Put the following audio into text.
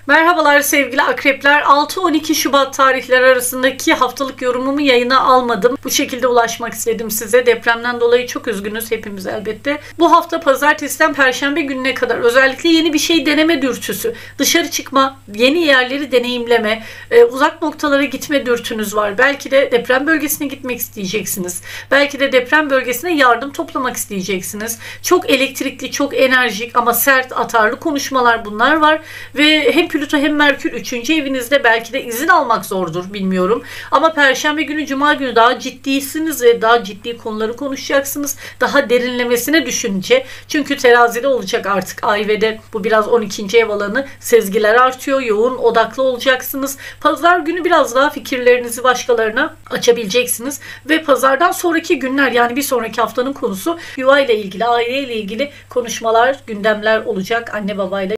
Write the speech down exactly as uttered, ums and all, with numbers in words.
Merhabalar sevgili akrepler. altı on iki Şubat tarihleri arasındaki haftalık yorumumu yayına almadım. Bu şekilde ulaşmak istedim size. Depremden dolayı çok üzgünüz hepimiz elbette. Bu hafta pazartesiden perşembe gününe kadar özellikle yeni bir şey deneme dürtüsü, dışarı çıkma, yeni yerleri deneyimleme, e, uzak noktalara gitme dürtünüz var. Belki de deprem bölgesine gitmek isteyeceksiniz. Belki de deprem bölgesine yardım toplamak isteyeceksiniz. Çok elektrikli, çok enerjik ama sert, atarlı konuşmalar bunlar var. Ve hem Plüto hem Merkür üçüncü evinizde, belki de izin almak zordur bilmiyorum. Ama Perşembe günü, Cuma günü daha ciddisiniz ve daha ciddi konuları konuşacaksınız. Daha derinlemesine düşünce. Çünkü terazide olacak artık ay ve de bu biraz on ikinci ev alanı. Sezgiler artıyor. Yoğun odaklı olacaksınız. Pazar günü biraz daha fikirlerinizi başkalarına açabileceksiniz. Ve pazardan sonraki günler, yani bir sonraki haftanın konusu yuva ile ilgili, aile ile ilgili konuşmalar, gündemler olacak. Anne babayla